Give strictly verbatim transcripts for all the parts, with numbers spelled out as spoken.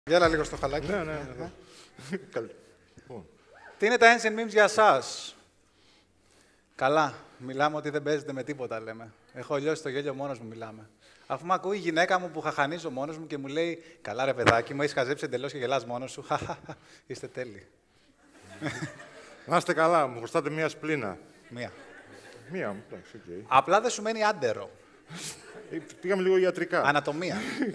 Γέλα λίγο στο χαλάκι. Ναι, ναι, ναι. Τι είναι τα Ancient Memes για εσάς? Καλά. Μιλάμε ότι δεν παίζετε με τίποτα, λέμε. Έχω λιώσει το γέλιο μόνος μου, μιλάμε. Αφού με ακούει η γυναίκα μου που χαχανίζω μόνος μου και μου λέει «Καλά ρε παιδάκι μου, έχεις χαζέψει εντελώς και γελάς μόνος σου. Χαχαχα, είστε τέλειοι». Να είστε καλά, μου χρωστάτε μία σπλήνα. Μία. Μία, εντάξει, οκ. Okay. Απλά δεν σου μένει άντερο. Πήγαμε λίγο ιατρικά. Ανατομία.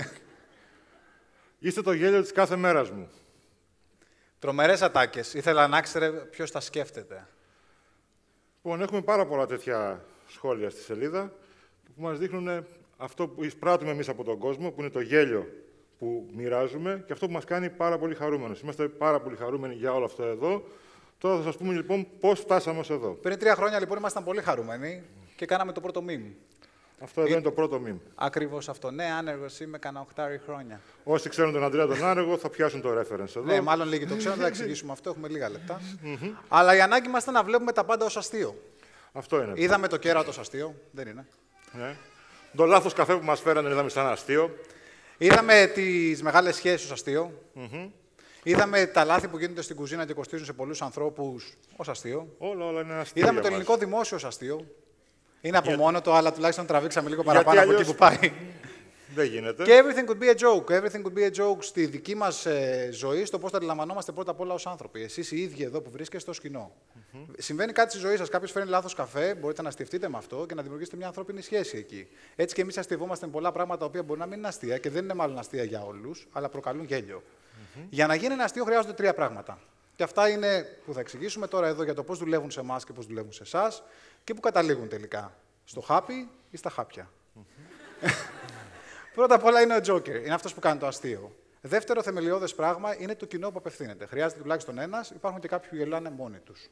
Είστε το γέλιο της κάθε μέρας μου. Τρομερές ατάκες. Ήθελα να ξέρετε ποιος τα σκέφτεται. Λοιπόν, έχουμε πάρα πολλά τέτοια σχόλια στη σελίδα που μας δείχνουν αυτό που εισπράττουμε εμείς από τον κόσμο, που είναι το γέλιο που μοιράζουμε και αυτό που μας κάνει πάρα πολύ χαρούμενος. Είμαστε πάρα πολύ χαρούμενοι για όλο αυτό εδώ. Τώρα θα σας πούμε λοιπόν πώς φτάσαμε ως εδώ. Πριν τρία χρόνια λοιπόν ήμασταν πολύ χαρούμενοι και κάναμε το πρώτο meme. Αυτό εδώ Ή... είναι το πρώτο meme. Ακριβώς αυτό. Ναι, άνεργος είμαι, κάνα οχτάρι χρόνια. Όσοι ξέρουν τον Ανδρέα τον άνεργο θα πιάσουν το reference εδώ. Ναι, μάλλον λίγοι το ξέρουν, θα εξηγήσουμε αυτό, έχουμε λίγα λεπτά. Αλλά η ανάγκη μας ήταν να βλέπουμε τα πάντα ως αστείο. Αυτό είναι. Είδαμε το κέρατο ως αστείο, δεν είναι. Ναι. Το λάθος καφέ που μας φέρανε είδαμε σαν αστείο. Είδαμε τις μεγάλες σχέσεις ως αστείο. Mm-hmm. Είδαμε τα λάθη που γίνονται στην κουζίνα και κοστίζουν σε πολλούς ανθρώπους ως αστείο. Όλα, όλα είναι αστείο. Είδαμε το ελληνικό δημόσιο ως αστείο. Είναι από για... μόνο το, αλλά τουλάχιστον τραβήξαμε λίγο παραπάνω από αλλιώς... εκεί που πάει. Δεν γίνεται. Και everything could be a joke. Everything could be a joke στη δική μας ε, ζωή, στο πώς τα αντιλαμβανόμαστε πρώτα απ' όλα ως άνθρωποι. Εσείς οι ίδιοι εδώ που βρίσκεστε στο σκηνό. Mm-hmm. Συμβαίνει κάτι στη ζωή σας, κάποιος φέρνει λάθος καφέ, μπορείτε να στηθείτε με αυτό και να δημιουργήσετε μια ανθρώπινη σχέση εκεί. Έτσι και εμείς αστευόμαστε με πολλά πράγματα τα οποία μπορεί να μην είναι αστεία και δεν είναι μάλλον αστεία για όλους, αλλά προκαλούν γέλιο. Mm-hmm. Για να γίνει ένα αστείο χρειάζονται τρία πράγματα. Και αυτά είναι που θα εξηγήσουμε τώρα εδώ για το πώς δουλεύουν σε εμάς και πώς δουλεύουν σε εσάς και που καταλήγουν τελικά. Στο χάπι ή στα χάπια. Mm-hmm. Πρώτα απ' όλα είναι ο Joker. Είναι αυτός που κάνει το αστείο. Δεύτερο θεμελιώδες πράγμα είναι το κοινό που απευθύνεται. Χρειάζεται τουλάχιστον ένας, υπάρχουν και κάποιοι που γελάνε μόνοι τους.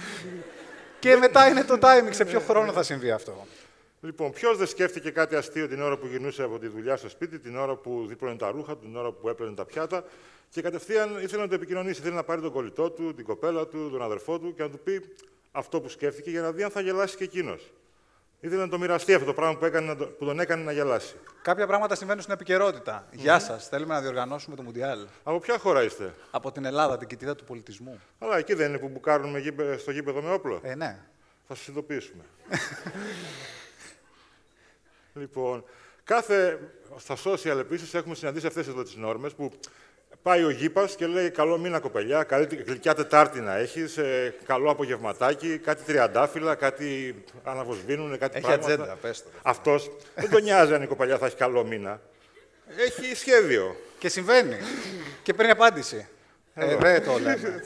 Και μετά είναι το timing, σε ποιο χρόνο θα συμβεί αυτό. Λοιπόν, ποιος δεν σκέφτηκε κάτι αστείο την ώρα που γυρνούσε από τη δουλειά στο σπίτι, την ώρα που δίπλωνε τα ρούχα, την ώρα που έπαιρνε τα πιάτα και κατευθείαν ήθελε να το επικοινωνήσει. Ήθελε να πάρει τον κολλητό του, την κοπέλα του, τον αδερφό του και να του πει αυτό που σκέφτηκε για να δει αν θα γελάσει και εκείνος. Ήθελε να το μοιραστεί αυτό το πράγμα που, έκανε, που τον έκανε να γελάσει. Κάποια πράγματα συμβαίνουν στην επικαιρότητα. Mm-hmm. Γεια σας. Θέλουμε να διοργανώσουμε το Μουντιάλ. Από ποια χώρα είστε? Από την Ελλάδα, την κοιτίδα του πολιτισμού. Αλλά εκεί δεν είναι που μπουκάρουν στο γήπεδο με όπλο? Ε, ναι. Θα σας ειδοποιήσουμε. Λοιπόν, κάθε, στα social επίσης έχουμε συναντήσει αυτές εδώ τις νόρμες που πάει ο γήπας και λέει καλό μήνα κοπελιά, καλή γλυκιά Τετάρτη να έχεις, ε, καλό απογευματάκι, κάτι τριαντάφυλλα, κάτι αναβοσβήνουνε, κάτι έχει πράγματα. Ατζέντα, πες το. Αυτός δεν τον νοιάζει αν η κοπελιά θα έχει καλό μήνα. Έχει σχέδιο. Και συμβαίνει. Και παίρνει απάντηση. Ε, δεν το λέμε.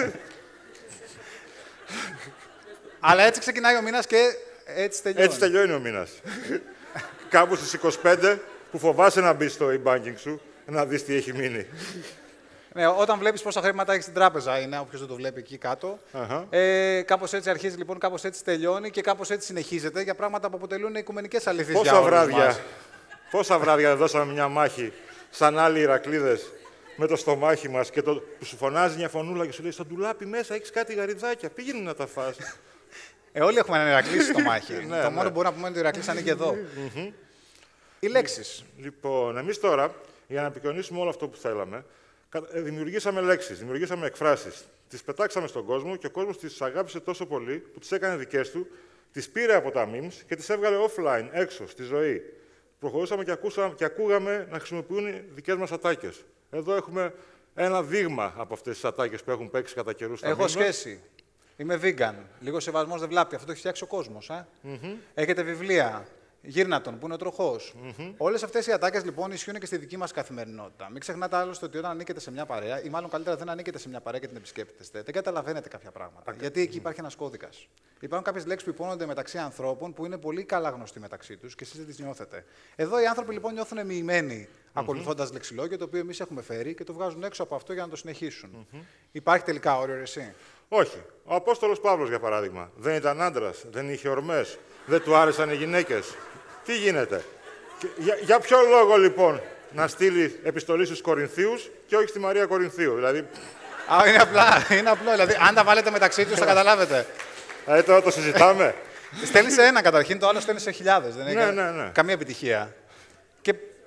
Αλλά έτσι ξεκινάει ο μήνας και έτσι τελειώνει. Έτσι τελειώνει ο μήνας. Κάπου στις είκοσι πέντε που φοβάσαι να μπει στο e-banking σου, να δεις τι έχει μείνει. Ναι, όταν βλέπεις πόσα χρήματα έχεις στην τράπεζα, είναι όποιος δεν το βλέπει εκεί κάτω. Uh-huh. Ε, κάπως έτσι αρχίζει, λοιπόν, κάπως έτσι τελειώνει και κάπως έτσι συνεχίζεται για πράγματα που αποτελούν οικουμενικές αλήθειες πόσα για όλους βράδια, μας. Πόσα βράδια δώσαμε μια μάχη, σαν άλλοι Ηρακλίδες, με το στομάχι μας και το, που σου φωνάζει μια φωνούλα και σου λέει στο ντουλάπι μέσα έχεις κάτι γαριδάκια, πήγαινε να τα φας. Ε, όλοι έχουμε έναν Ηρακλή στο μάχη. Ναι, το ναι. μόνο που μπορούμε να πούμε είναι ότι ο Ηρακλής ανήκει εδώ. Mm-hmm. Οι λέξεις. Λοιπόν, εμείς τώρα, για να επικοινωνήσουμε όλο αυτό που θέλαμε, δημιουργήσαμε λέξεις, δημιουργήσαμε εκφράσεις. Τις πετάξαμε στον κόσμο και ο κόσμος τις αγάπησε τόσο πολύ που τις έκανε δικές του, τις πήρε από τα memes και τις έβγαλε offline, έξω, στη ζωή. Προχωρούσαμε και, ακούσαμε, και ακούγαμε να χρησιμοποιούν δικές μας ατάκες. Εδώ έχουμε ένα δείγμα από αυτές τις ατάκες που έχουν παίξει κατά καιρούς στα Έχω memes. σχέση. Είμαι vegan. Λίγο σεβασμός δεν βλάπτει. Αυτό το έχει φτιάξει ο κόσμος. Ε? Mm-hmm. Έχετε βιβλία. Γύρνα τον, που είναι ο τροχός. Mm-hmm. Όλες αυτές οι ατάκες λοιπόν ισχύουν και στη δική μας καθημερινότητα. Μην ξεχνάτε άλλωστε ότι όταν ανήκετε σε μια παρέα, ή μάλλον καλύτερα δεν ανήκετε σε μια παρέα και την επισκέπτεστε, δεν καταλαβαίνετε κάποια πράγματα. Okay. Γιατί εκεί υπάρχει ένας κώδικας. Υπάρχουν κάποιες λέξεις που υπόνονται μεταξύ ανθρώπων που είναι πολύ καλά γνωστοί μεταξύ τους και εσείς δεν τις νιώθετε. Εδώ οι άνθρωποι λοιπόν νιώθουν μοιημένοι mm-hmm. ακολουθώντας λεξιλόγιο το οποίο εμείς έχουμε φέρει και το βγάζουν έξω από αυτό για να το συνεχίσουν. Mm-hmm. Υπάρχει τελικά όριο εσύ? Όχι. Ο Απόστολος Παύλος, για παράδειγμα, δεν ήταν άντρας, δεν είχε ορμές, δεν του άρεσαν οι γυναίκες. Τι γίνεται? Για, για ποιο λόγο, λοιπόν, να στείλει επιστολή στους Κορινθίους και όχι στη Μαρία Κορινθίου, δηλαδή... Α, είναι απλά, είναι απλό, δηλαδή, αν τα βάλετε μεταξύ τους θα καταλάβετε. Ε, τώρα το συζητάμε. Στέλνει σε ένα καταρχήν, το άλλο στέλνει σε χιλιάδες, δεν έχει ναι, ναι, ναι. καμία επιτυχία. Και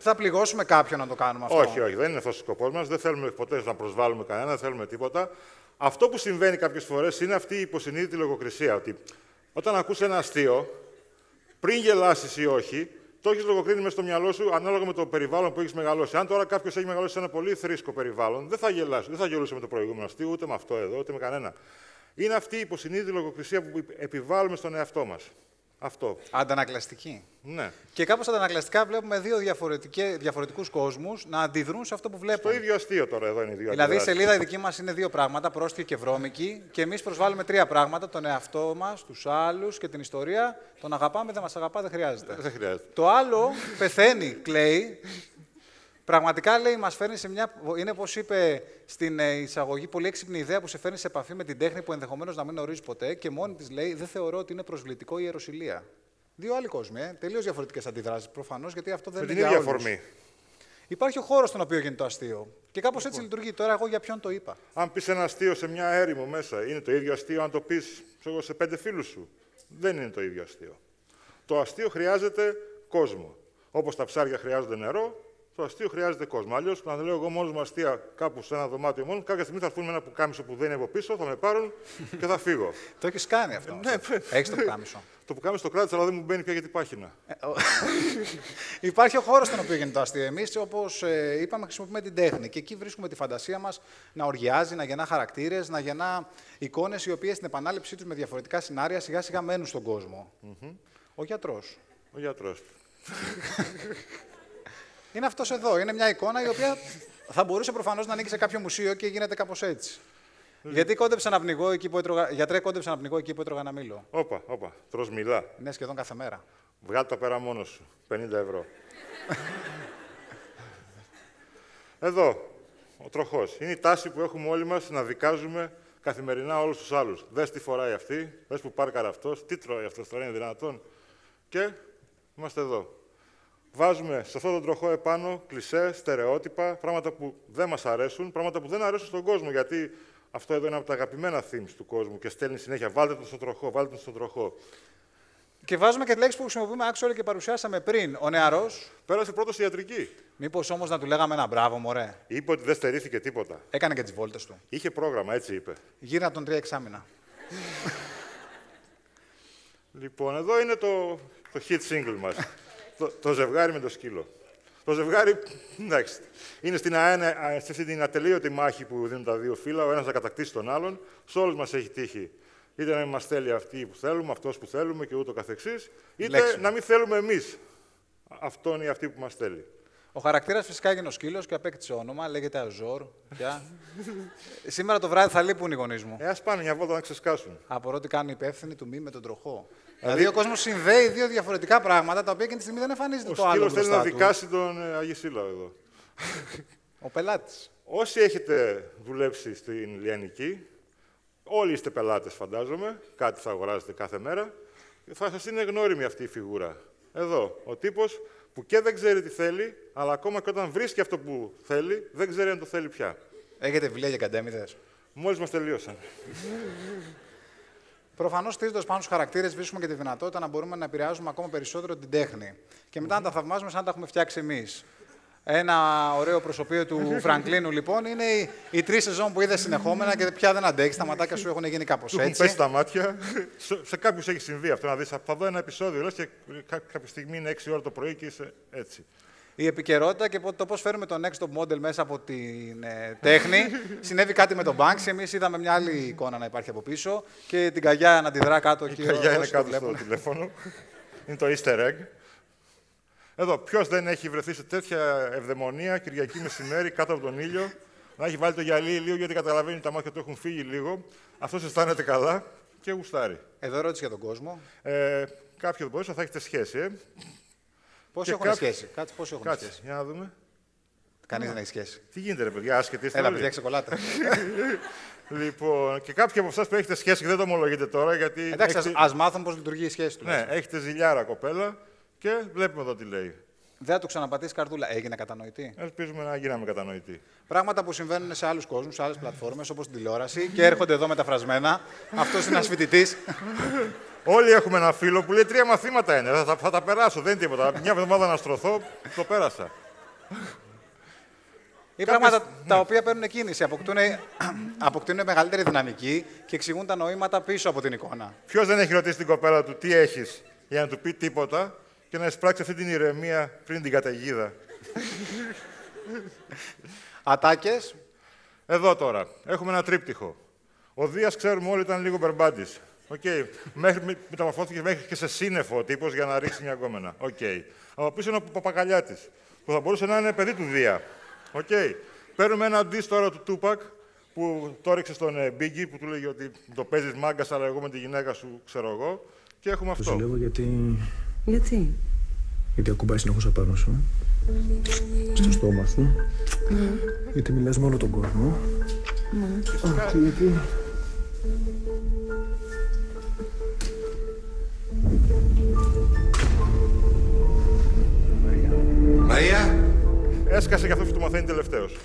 θα πληγώσουμε κάποιον να το κάνουμε αυτό. Όχι, όχι, δεν είναι αυτός ο σκοπός μας. Δεν θέλουμε ποτέ να προσβάλλουμε κανένα, δεν θέλουμε τίποτα. Αυτό που συμβαίνει κάποιες φορές είναι αυτή η υποσυνείδητη λογοκρισία. Ότι όταν ακούς ένα αστείο, πριν γελάσεις ή όχι, το έχεις λογοκρίνει μέσα στο μυαλό σου ανάλογα με το περιβάλλον που έχεις μεγαλώσει. Αν τώρα κάποιος έχει μεγαλώσει σε ένα πολύ θρήσκο περιβάλλον, δεν θα γελάσει, δεν θα γελούσε με το προηγούμενο αστείο, ούτε με αυτό εδώ, ούτε με κανένα. Είναι αυτή η υποσυνείδητη λογοκρισία που επιβάλλουμε στον εαυτό μας. Αυτό. Αντανακλαστική. Ναι. Και κάπως αντανακλαστικά βλέπουμε δύο διαφορετικούς κόσμους να αντιδρούν σε αυτό που βλέπουν. Το ίδιο αστείο τώρα εδώ είναι οι δύο. Δηλαδή η σελίδα η δική μας είναι δύο πράγματα, πρόστιχη και βρώμικη, και εμείς προσβάλλουμε τρία πράγματα: τον εαυτό μας, τους άλλους και την ιστορία. Τον αγαπάμε, δεν μας αγαπά, δεν χρειάζεται. Δεν χρειάζεται. Το άλλο πεθαίνει, κλαίει. Πραγματικά, λέει, μας φέρνει σε μια. Είναι, όπως είπε στην εισαγωγή, πολύ έξυπνη ιδέα που σε φέρνει σε επαφή με την τέχνη που ενδεχομένως να μην γνωρίζεις ποτέ, και μόνη της λέει: δεν θεωρώ ότι είναι προσβλητικό η ιεροσυλία. Δύο άλλοι κόσμοι, ε. τελείως διαφορετικές αντιδράσεις προφανώς, γιατί αυτό δεν με είναι την για ίδια όλους. αφορμή. Υπάρχει ο χώρος στον οποίο γίνεται το αστείο. Και κάπως έτσι λειτουργεί. Τώρα, εγώ για ποιον το είπα. Αν πεις ένα αστείο σε μια έρημο μέσα, είναι το ίδιο αστείο αν το πεις σε πέντε φίλους σου. Δεν είναι το ίδιο αστείο. Το αστείο χρειάζεται κόσμο. Όπως τα ψάρια χρειάζονται νερό, το αστείο χρειάζεται κόσμο. Αλλιώς, να λέω εγώ μόνος μου αστεία κάπου σε ένα δωμάτιο μόνο, κάποια στιγμή θα έρθουν με ένα πουκάμισο που δεν είναι από πίσω, θα με πάρουν και θα φύγω. Το έχεις κάνει αυτό. Ναι, έχεις το πουκάμισο. Το πουκάμισο το κράτησα, αλλά δεν μου μπαίνει πια για την πάχυνα. Υπάρχει ο χώρος στον οποίο γίνεται το αστείο. Εμείς, όπως ε, είπαμε, χρησιμοποιούμε την τέχνη. Και εκεί βρίσκουμε τη φαντασία μας να οργιάζει, να γεννά χαρακτήρες, να γεννά εικόνες οι οποίες στην επανάληψή τους με διαφορετικά σενάρια σιγά-σιγά μένουν στον κόσμο. Mm-hmm. Ο γιατρός. Ο γιατρός. Είναι αυτός εδώ. Είναι μια εικόνα η οποία θα μπορούσε προφανώς να ανήκει σε κάποιο μουσείο και γίνεται κάπως έτσι. Γιατί κόντεψα να πνιγώ εκεί που έτρωγα. Γιατρέ, κόντεψα να πνιγώ εκεί που έτρωγα ένα μήλο. Όπα, όπα. Τρως μιλά. Ναι, σχεδόν κάθε μέρα. Βγάλε τα πέρα μόνος σου. πενήντα ευρώ. Εδώ, ο τροχός. Είναι η τάση που έχουμε όλοι μας να δικάζουμε καθημερινά όλους τους άλλους. Δες τι φοράει αυτή, δες που πάρκαρε αυτός, τι τρώει αυτός, τώρα είναι δυνατόν. Και είμαστε εδώ. Βάζουμε σε αυτόν τον τροχό επάνω κλισέ, στερεότυπα, πράγματα που δεν μας αρέσουν, πράγματα που δεν αρέσουν στον κόσμο. Γιατί αυτό εδώ είναι από τα αγαπημένα themes του κόσμου και στέλνει συνέχεια. Βάλτε τον στον τροχό, βάλτε τον στον τροχό. Και βάζουμε και τη λέξη που χρησιμοποιούμε actually και παρουσιάσαμε πριν. Ο νεαρός. Πέρασε πρώτος ιατρική. Μήπως όμως να του λέγαμε ένα μπράβο, μωρέ. Είπε ότι δεν στερήθηκε τίποτα. Έκανε και τις βόλτες του. Είχε πρόγραμμα, έτσι είπε. Γύρνα τον τρία εξάμηνα. Λοιπόν, εδώ είναι το, το hit single μας. το, το ζευγάρι με το σκύλο. Το ζευγάρι, εντάξει, είναι στην αένα, σε αυτή την ατελείωτη μάχη που δίνουν τα δύο φύλλα, ο ένας να κατακτήσει τον άλλον. Σε όλους μας έχει τύχει. Είτε να μας θέλει αυτή που θέλουμε, αυτός που θέλουμε και ούτω καθεξής, είτε Λέξουμε. να μην θέλουμε εμείς αυτόν ή αυτή που μας θέλει. Ο χαρακτήρας φυσικά έγινε ο σκύλος και απέκτησε όνομα, λέγεται Αζόρ. Σήμερα το βράδυ θα λείπουν οι γονείς μου. Ε, ας πάνε μια βόλτα να ξεσκάσουν. Απορώ τι κάνουν οι υπεύθυνοι του μη με τον τροχό. Δηλαδή, δηλαδή ο κόσμος συνδέει δύο διαφορετικά πράγματα τα οποία εκείνη τη στιγμή δεν εμφανίζεται ο το άλλο. Ο σκύλος θέλει να δικάσει τον ε, Αγισίλαο εδώ. Ο πελάτης. Όσοι έχετε δουλέψει στην Λιανική, όλοι είστε πελάτες, φαντάζομαι, κάτι θα αγοράζετε κάθε μέρα, θα σας είναι γνώριμη αυτή η φιγούρα. Εδώ, ο τύπος που και δεν ξέρει τι θέλει, αλλά ακόμα και όταν βρίσκει αυτό που θέλει, δεν ξέρει αν το θέλει πια. Έχετε βιβλία για καντέμιδες? Μόλις μας τελείωσαν. Προφανώς, στηρίζοντας πάνω στους χαρακτήρες, βρίσκουμε και τη δυνατότητα να μπορούμε να επηρεάζουμε ακόμα περισσότερο την τέχνη. Και μετά να τα θαυμάζουμε σαν να τα έχουμε φτιάξει εμείς. Ένα ωραίο προσωπείο του Φραγκλίνου, λοιπόν, είναι οι, οι τρεις σεζόν που είδε συνεχόμενα και πια δεν αντέχει. Τα ματάκια σου έχουν γίνει κάπως έτσι. Έχουν πέσει τα μάτια. Σε κάποιους έχει συμβεί αυτό. Να δεις, θα δω ένα επεισόδιο, λες, και κάποια στιγμή είναι έξι ώρα το πρωί και είσαι έτσι. Η επικαιρότητα και το πώς φέρουμε τον next top model μέσα από την ε, τέχνη. Συνέβη κάτι με τον Banksy. Εμείς είδαμε μια άλλη εικόνα να υπάρχει από πίσω και την καγιά να αντιδρά κάτω. Η καγιά είναι κάτω στο τηλέφωνο. Είναι το easter egg. Εδώ, ποιος δεν έχει βρεθεί σε τέτοια ευδαιμονία Κυριακή μεσημέρι κάτω από τον ήλιο, να έχει βάλει το γυαλί λίγο γιατί καταλαβαίνει ότι τα μάτια του έχουν φύγει λίγο, αυτός αισθάνεται καλά και γουστάρει. Εδώ ερώτηση για τον κόσμο. Ε, Κάποιοι από εσάς θα έχετε σχέση, ε. Πόσοι έχουν κάποιο... σχέση, κάτσε πόσοι έχουν Κάτσε, σχέση. Για να δούμε. Κανείς δεν έχει σχέση. Τι γίνεται, ρε παιδιά, άσχετοι είστε. Έλα, παιδιά, ξεκολλάτε. Λοιπόν, και κάποιοι από εσάς που έχετε σχέση και δεν το ομολογείτε τώρα, γιατί. Εντάξει, έχετε... ας μάθουν πώς λειτουργεί η σχέση του. Ναι, έχετε ζηλιάρα κοπέλα και βλέπουμε εδώ τι λέει. Δεν θα του ξαναπατήσει καρδούλα. Έγινε κατανοητή. Ελπίζουμε να γίναμε κατανοητοί. Πράγματα που συμβαίνουν σε άλλους κόσμους, σε άλλες πλατφόρμες, όπως την τηλεόραση και έρχονται εδώ μεταφρασμένα. Αυτός είναι ένας φοιτητής. Όλοι έχουμε ένα φίλο που λέει τρία μαθήματα είναι. Θα, θα, θα τα περάσω, δεν είναι τίποτα. Μια εβδομάδα να στρωθώ, το πέρασα. Ή πράγματα ναι. τα οποία παίρνουν κίνηση, αποκτούν, αποκτούν μεγαλύτερη δυναμική και εξηγούν τα νοήματα πίσω από την εικόνα. Ποιος δεν έχει ρωτήσει την κοπέλα του τι έχεις για να του πει τίποτα και να εισπράξει αυτή την ηρεμία πριν την καταιγίδα. Ατάκες. Εδώ τώρα. Έχουμε ένα τρίπτυχο. Ο Δίας, ξέρουμε όλοι, ήταν λίγο μπερμπάντης. Okay. Μέχρι, μεταμορφώθηκε μέχρι και σε σύννεφο ο τύπος για να ρίξει μια γκόμενα. Okay. Από πίσω είναι ο Παπακαλιάτης, που θα μπορούσε να είναι παιδί του Δία. Okay. Παίρνουμε ένα diss τώρα του Τούπακ, που το έριξε στον Biggie, που του λέγει ότι το παίζεις μάγκας, αλλά εγώ με τη γυναίκα σου ξέρω εγώ. Και έχουμε αυτό. Το ζηλεύω γιατί... Γιατί? Γιατί ακουμπάει συνεχώς απάνω σου. Mm. Στο στόμα σου. Mm. Γιατί μιλάς με όλο τον κόσμο. Mm. Φυσικά... Oh, γιατί... Μαρία! Έσκασε και αυτός που του μαθαίνει τελευταίος.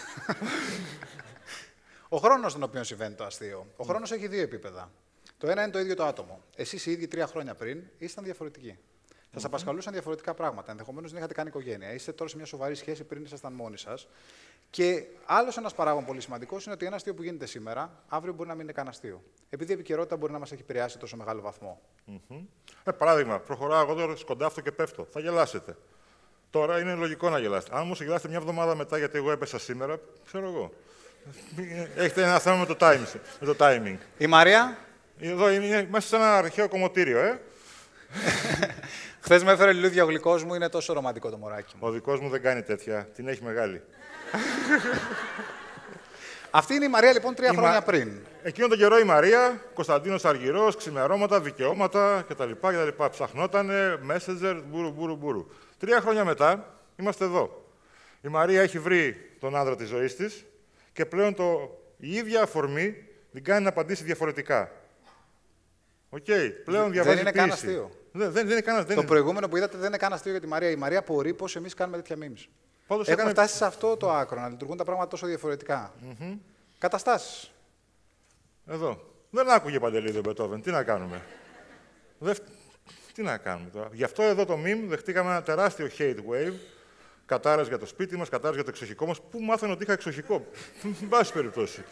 Ο χρόνος στον οποίο συμβαίνει το αστείο. Ο χρόνος έχει δύο επίπεδα. Το ένα είναι το ίδιο το άτομο. Εσείς οι ίδιοι τρία χρόνια πριν ήσασταν διαφορετικοί. Σας mm-hmm. απασχολούσαν διαφορετικά πράγματα. Ενδεχομένως δεν είχατε κάνει οικογένεια. Είστε τώρα σε μια σοβαρή σχέση πριν ήσασταν μόνοι σας. Και άλλος ένας παράγον πολύ σημαντικός είναι ότι ένα αστείο που γίνεται σήμερα, αύριο μπορεί να μην είναι καν αστείο. Επειδή η επικαιρότητα μπορεί να μας έχει επηρεάσει τόσο μεγάλο βαθμό. Mm-hmm. Ε, παράδειγμα, προχωράω εγώ τώρα, σκοντάφτω και πέφτω. Θα γελάσετε. Τώρα είναι λογικό να γελάσετε. Αν όμως γελάσετε μια εβδομάδα μετά, γιατί εγώ έπεσα σήμερα, ξέρω εγώ. Έχετε ένα θέμα με το timing. Με το timing. Η Μαρία. Εδώ είναι μέσα σε ένα αρχαίο κομμωτήριο, ε. Χθες με έφερε λουλούδια ο γλυκός μου, είναι τόσο ρομαντικό το μωράκι μου. Ο δικός μου δεν κάνει τέτοια. Την έχει μεγάλη. Αυτή είναι η Μαρία λοιπόν τρία η χρόνια Μα... πριν. Εκείνο τον καιρό η Μαρία, Κωνσταντίνος Αργυρός, ξημερώματα, δικαιώματα κτλ. κτλ. Ψαχνότανε, messenger, μπούρου, μπούρου, μπούρου. Τρία χρόνια μετά είμαστε εδώ. Η Μαρία έχει βρει τον άντρα της ζωής της και πλέον το... η ίδια αφορμή την κάνει να απαντήσει διαφορετικά. Οκ, okay. Πλέον διαβάζει δεν είναι καν αστείο. Δεν, δεν, δεν είναι καν, δεν το είναι... προηγούμενο που είδατε δεν είναι καν αστείο για τη Μαρία. Η Μαρία απορεί πως εμείς κάνουμε τέτοια memes. Πάντως Έχουμε έκανε... φτάσει σε αυτό το άκρο, να λειτουργούν τα πράγματα τόσο διαφορετικά. Mm-hmm. Καταστάσεις. Εδώ. Δεν άκουγε Παντελή τον Μπετόβεν. Τι να κάνουμε. Δε... Τι να κάνουμε τώρα. Γι' αυτό εδώ το meme δεχτήκαμε ένα τεράστιο hate wave. Κατάρες για το σπίτι μας, κατάρες για το εξοχικό μας. Πού μάθανε ότι είχα εξοχικό. Εν πάση περιπτώσει.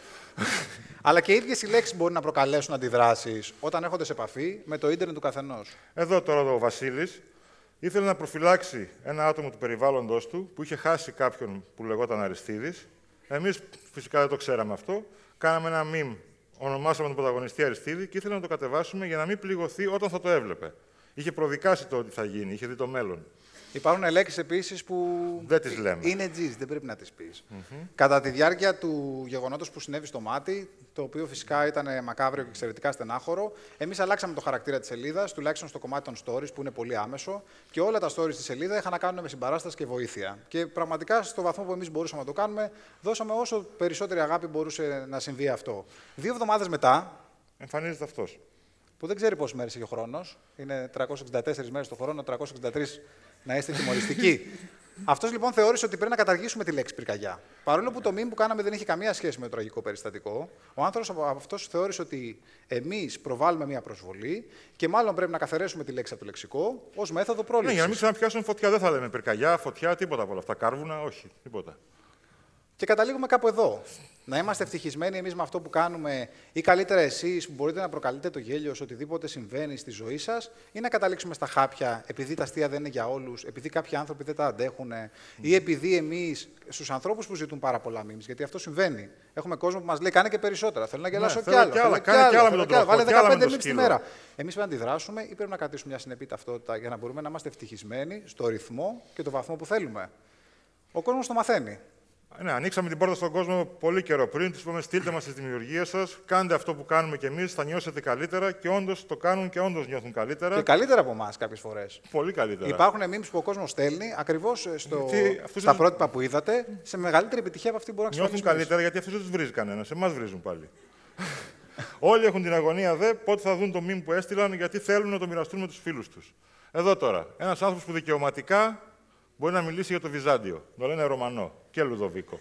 Αλλά και οι ίδιες οι λέξεις μπορεί να προκαλέσουν αντιδράσεις όταν έρχονται σε επαφή με το ίντερνετ του καθενός. Εδώ τώρα ο Βασίλης ήθελε να προφυλάξει ένα άτομο του περιβάλλοντος του που είχε χάσει κάποιον που λεγόταν Αριστίδης. Εμείς φυσικά δεν το ξέραμε αυτό. Κάναμε ένα meme, ονομάσαμε τον πρωταγωνιστή Αριστίδη και ήθελε να το κατεβάσουμε για να μην πληγωθεί όταν θα το έβλεπε. Είχε προδικάσει το ότι θα γίνει, είχε δει το μέλλον. Υπάρχουν λέξεις επίσης που δεν τις λέμε. Είναι τζις, δεν πρέπει να τις πεις. Mm-hmm. Κατά τη διάρκεια του γεγονότος που συνέβη στο μάτι, το οποίο φυσικά ήταν μακάβριο και εξαιρετικά στενάχωρο, εμείς αλλάξαμε το χαρακτήρα της σελίδας, τουλάχιστον στο κομμάτι των stories, που είναι πολύ άμεσο, και όλα τα stories στη σελίδα είχαν να κάνουν με συμπαράσταση και βοήθεια. Και πραγματικά, στο βαθμό που εμείς μπορούσαμε να το κάνουμε, δώσαμε όσο περισσότερη αγάπη μπορούσε να συμβεί αυτό. Δύο εβδομάδες μετά. Εμφανίζεται αυτός. Που δεν ξέρει πόσες μέρες έχει ο χρόνος. Είναι τριακόσιες εξήντα τέσσερις μέρες το χρόνο, τριακόσιες εξήντα τρεις να είστε χιουμοριστικοί. Αυτός λοιπόν θεώρησε ότι πρέπει να καταργήσουμε τη λέξη πυρκαγιά. Παρόλο που το meme που κάναμε δεν είχε καμία σχέση με το τραγικό περιστατικό, ο άνθρωπος αυτός θεώρησε ότι εμείς προβάλλουμε μια προσβολή και μάλλον πρέπει να καθαρίσουμε τη λέξη από το λεξικό ως μέθοδο πρόληψης. Ναι, για να μην ξαναπιάσουν φωτιά, δεν θα λέμε πυρκαγιά, φωτιά, τίποτα από όλα αυτά. Κάρβουνα, όχι, τίποτα. Και καταλήγουμε κάπου εδώ. Να είμαστε ευτυχισμένοι εμείς με αυτό που κάνουμε, ή καλύτερα εσείς που μπορείτε να προκαλείτε το γέλιο σε οτιδήποτε συμβαίνει στη ζωή σας, ή να καταλήξουμε στα χάπια επειδή τα αστεία δεν είναι για όλους, επειδή κάποιοι άνθρωποι δεν τα αντέχουν, mm. ή επειδή εμείς στους ανθρώπους που ζητούν πάρα πολλά memes, γιατί αυτό συμβαίνει. Έχουμε κόσμο που μας λέει: κάνε και περισσότερα. Θέλω να γελάσω ναι, κι άλλο. Κι άλλα, κάνε κι άλλα με τον τρόπο. Βάλε δεκαπέντε memes τη μέρα. Εμείς πρέπει να αντιδράσουμε ή πρέπει να κρατήσουμε μια συνεπή ταυτότητα για να μπορούμε να είμαστε ευτυχισμένοι στο ρυθμό και το βαθμό που θέλουμε. Ο κόσμος το μαθαίνει. Ναι, ανοίξαμε την πόρτα στον κόσμο πολύ καιρό πριν. Τους είπαμε: στείλτε μας τις δημιουργίες σας, κάντε αυτό που κάνουμε κι εμείς, θα νιώσετε καλύτερα. Και όντως το κάνουν και όντως νιώθουν καλύτερα. Και καλύτερα από εμάς κάποιες φορές. Πολύ καλύτερα. Υπάρχουν memes που ο κόσμος στέλνει ακριβώς στο... στα πρότυπα που είδατε, σε μεγαλύτερη επιτυχία από αυτή που μπορεί να νιώθουν καλύτερα γιατί αυτούς δεν τους βρίζει κανένας. Εμάς βρίζουν πάλι. Όλοι έχουν την αγωνία δε πότε θα δουν το meme που έστειλαν γιατί θέλουν να το μοιραστούν με τους φίλους τους. Εδώ τώρα, ένας άνθρωπος που δικαιωματικά μπορεί να μιλήσει για το Βυζάντιο. Το λένε Ρωμανό και Λουδοβίκο.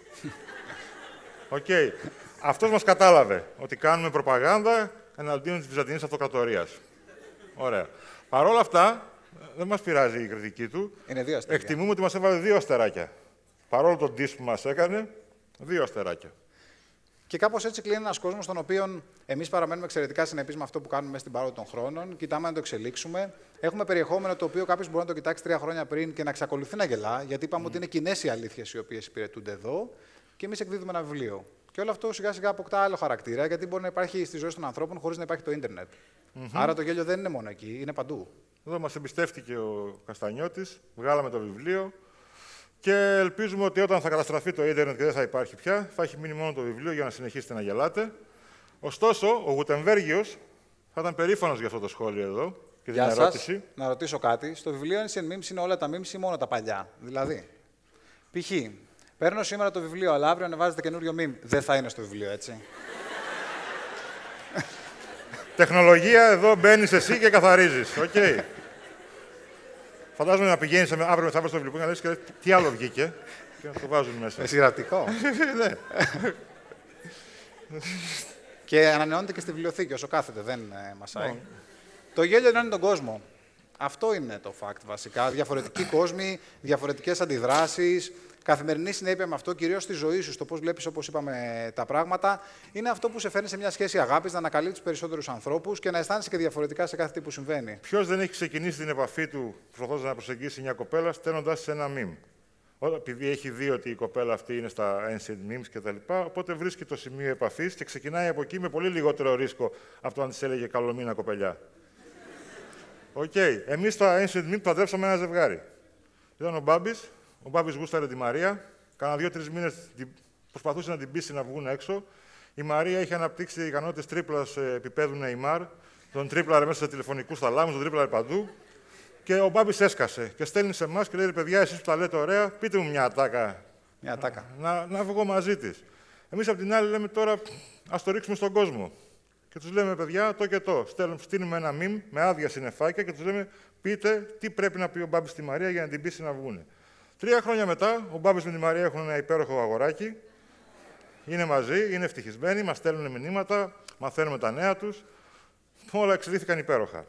Okay. Αυτός μας κατάλαβε ότι κάνουμε προπαγάνδα εναντίον της Βυζαντινής Αυτοκρατορίας. Ωραία. Παρ' όλα αυτά, δεν μας πειράζει η κριτική του. Είναι δύο αστέρια. Εκτιμούμε ότι μας έβαλε δύο αστεράκια. παρόλο τον diss που μας έκανε, δύο αστεράκια. Και κάπως έτσι κλείνει ένας κόσμος στον οποίο εμείς παραμένουμε εξαιρετικά συνεπείς με αυτό που κάνουμε μέσα στην πάροδο των χρόνων. Κοιτάμε να το εξελίξουμε. Έχουμε περιεχόμενο το οποίο κάποιος μπορεί να το κοιτάξει τρία χρόνια πριν και να εξακολουθεί να γελά, γιατί είπαμε mm. ότι είναι κοινές οι αλήθειες οι οποίες υπηρετούνται εδώ, και εμείς εκδίδουμε ένα βιβλίο. Και όλο αυτό σιγά σιγά αποκτά άλλο χαρακτήρα, γιατί μπορεί να υπάρχει στη ζωή των ανθρώπων χωρίς να υπάρχει το ίντερνετ. Mm-hmm. Άρα το γέλιο δεν είναι μόνο εκεί, είναι παντού. Εδώ μας εμπιστεύτηκε ο Καστανιώτης, βγάλαμε το βιβλίο. Και ελπίζουμε ότι όταν θα καταστραφεί το ίντερνετ και δεν θα υπάρχει πια, θα έχει μείνει μόνο το βιβλίο για να συνεχίσετε να γελάτε. Ωστόσο, ο Γουτεμβέργιος θα ήταν περήφανος για αυτό το σχόλιο εδώ και την ερώτηση. Σας, να ρωτήσω κάτι. Στο βιβλίο Ancient Memes είναι όλα τα memes ή μόνο τα παλιά? Δηλαδή, π.χ. παίρνω σήμερα το βιβλίο, αλλά αύριο ανεβάζετε καινούριο meme. Δεν θα είναι στο βιβλίο, έτσι? Τεχνολογία, εδώ μπαίνεις εσύ και καθαρίζεις. Okay. Φαντάζομαι να πηγαίνεις αύριο μεθαύριο στο βιβλίο και να λες και τι άλλο βγήκε και να το βάζουν μέσα. Εσυρατικό. Ναι. Και ανανεώνεται και στη βιβλιοθήκη όσο κάθεται, δεν μασάει. Το γέλιο ενώνει τον κόσμο. Αυτό είναι το fact βασικά. Διαφορετικοί κόσμοι, διαφορετικές αντιδράσεις, καθημερινή συνέπεια με αυτό, κυρίως στη ζωή σου, στο πώς βλέπεις, όπως είπαμε, τα πράγματα, είναι αυτό που σε φέρνει σε μια σχέση αγάπης, να ανακαλύπτεις τους περισσότερους ανθρώπους και να αισθάνεσαι και διαφορετικά σε κάθε τι που συμβαίνει. Ποιος δεν έχει ξεκινήσει την επαφή του προσπαθώντας να προσεγγίσει μια κοπέλα, στέλνοντας ένα meme. Επειδή έχει δει ότι η κοπέλα αυτή είναι στα Ancient Memes κτλ. Οπότε βρίσκει το σημείο επαφής και ξεκινάει από εκεί με πολύ λιγότερο ρίσκο από το αν της έλεγε καλομήνα κοπελιά. Οκ. Okay. Εμείς στα Ancient Memes παντρέψαμε ένα ζευγάρι. Ήταν ο Μπάμπης. Ο Μπάμπης γούσταρε τη Μαρία. Κάνα δύο-τρεις μήνες προσπαθούσε να την πείσει να βγουν έξω. Η Μαρία είχε αναπτύξει ικανότητες τρίπλας επίπεδου Νεϊμάρ. Τον τρίπλαρε μέσα σε τηλεφωνικούς θαλάμους, τον τρίπλαρε παντού. Και ο Μπάμπης έσκασε και στέλνει σε εμάς και λέει: παιδιά, εσείς που τα λέτε ωραία, πείτε μου μια ατάκα. Μια ατάκα. Να, να βγω μαζί της. Εμείς απ' την άλλη λέμε τώρα: ας το ρίξουμε στον κόσμο. Και τους λέμε: παιδιά, το και το. Στείλουμε ένα meme με άδεια συννεφάκια και τους λέμε: πείτε τι πρέπει να πει ο Μπάμπης στη Μαρία για να την πείσει να βγουν. Τρία χρόνια μετά, ο Μπάμπης με τη Μαρία έχουν ένα υπέροχο αγοράκι. Είναι μαζί, είναι ευτυχισμένοι, μας στέλνουν μηνύματα, μαθαίνουμε τα νέα τους. Όλα εξελίχθηκαν υπέροχα.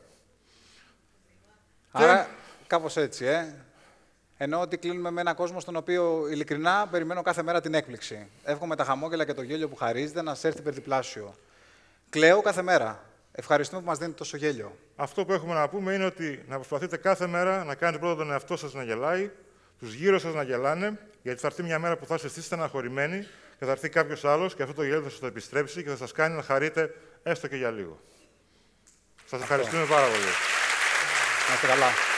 Άρα, και... κάπως έτσι, ε. Εννοώ ότι κλείνουμε με έναν κόσμο στον οποίο ειλικρινά περιμένω κάθε μέρα την έκπληξη. Εύχομαι τα χαμόγελα και το γέλιο που χαρίζεται να σε έρθει υπερδιπλάσιο. Κλαίω κάθε μέρα. Ευχαριστούμε που μας δίνετε τόσο γέλιο. Αυτό που έχουμε να πούμε είναι ότι να προσπαθείτε κάθε μέρα να κάνετε πρώτα τον εαυτό σας να γελάει, τους γύρω σας να γελάνε, γιατί θα έρθει μια μέρα που θα είστε εσείς στεναχωρημένοι και θα έρθει κάποιος άλλος και αυτό το γέλιο θα σας το επιστρέψει και θα σας κάνει να χαρείτε έστω και για λίγο. Σας ευχαριστούμε πάρα πολύ. Να είστε καλά.